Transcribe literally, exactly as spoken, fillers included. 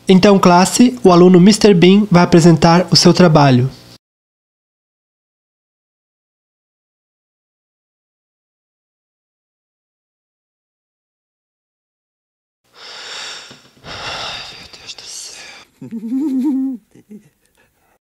Então, classe, o aluno mister Bean vai apresentar o seu trabalho. Ai, meu Deus do céu.